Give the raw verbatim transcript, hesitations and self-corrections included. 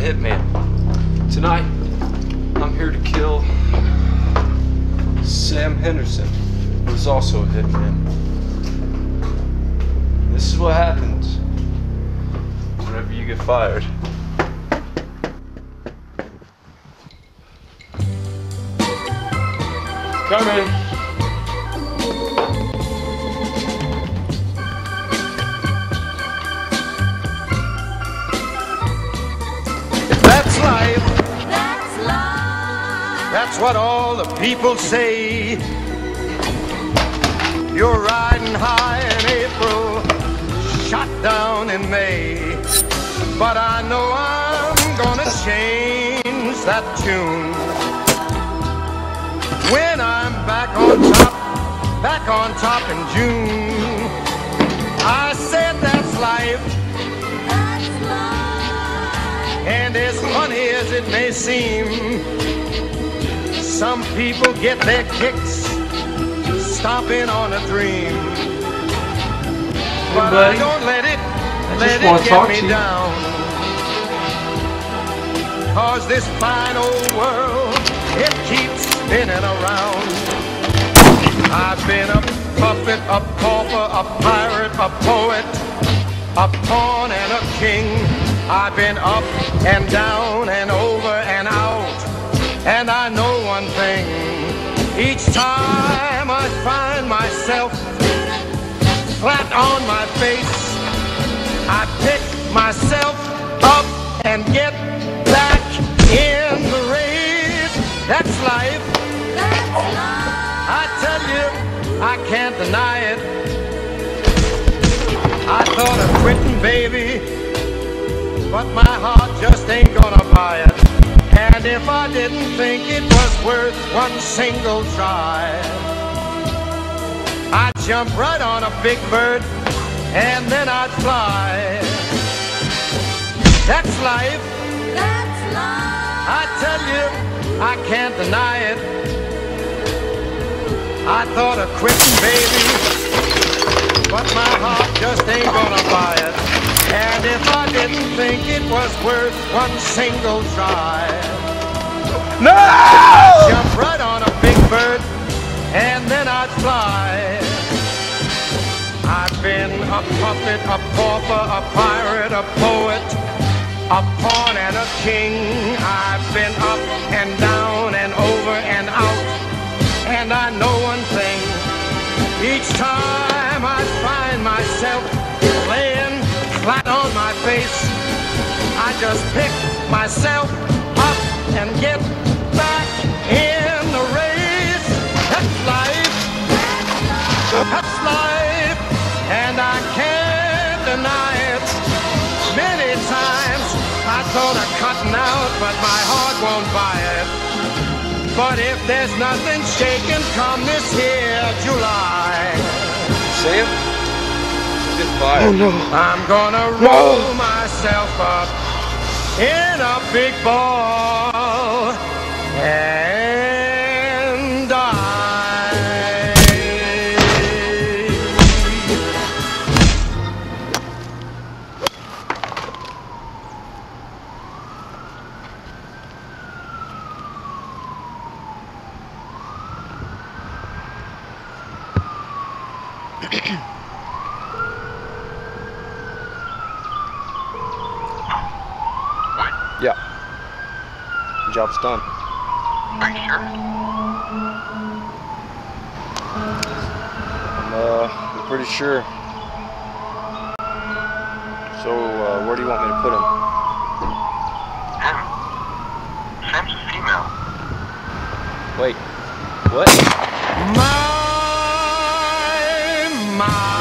hitman. Tonight, I'm here to kill Sam Henderson, who is also a hitman. This is what happens whenever you get fired. Come in. That's life. That's life. That's what all the people say. You're riding high in April, shot down in May. But I know I'm gonna change that tune when I'm back on top, back on top in June. I said that's life. That's life. And as funny as it may seem, some people get their kicks stomping on a dream. But buddy, I don't let it, I let just it get me down. Cause this fine old world, it keeps spinning around. I've been a puppet, a pauper, a pirate, a poet, a pawn and a king. I've been up and down and over and out. And I know one thing, each time I find myself flat on my face, I pick myself up and get back in the race. That's life. That's life. I tell you, I can't deny it. I thought of quitting, baby, but my heart just ain't gonna buy it. And if I didn't think it was worth one single try, I'd jump right on a big bird and then I'd fly. That's life. That's life. I tell you, I can't deny it. I thought of quitting, baby, but my heart just ain't gonna buy it. And if I didn't think it was worth one single try, no! I'd jump right on a big bird and then I'd fly. I've been a puppet, a pauper, a pirate, a poet, a pawn and a king. I've been up and down and over and out. And I know one thing, each time I find myself laying flat on my face, I just pick myself up and get back in the race. That's life. That's life. And I can't deny it. Many times I thought of cutting out, but my heart won't buy it. But if there's nothing shaking come this here July, Sam, get fired. oh no, I'm gonna roll no. myself up in a big ball and die. Yeah. The job's done. Are you sure? I'm, uh, I'm pretty sure. So, uh, where do you want me to put him? Him? Sam's a female. Wait. What? My, my.